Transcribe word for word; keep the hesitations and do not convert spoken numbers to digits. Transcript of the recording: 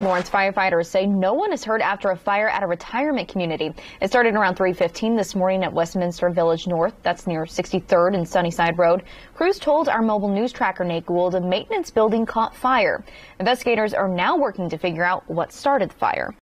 Lawrence firefighters say no one is hurt after a fire at a retirement community. It started around three fifteen this morning at Westminster Village North. That's near sixty-third and Sunnyside Road. Crews told our mobile news tracker Nate Gould a maintenance building caught fire. Investigators are now working to figure out what started the fire.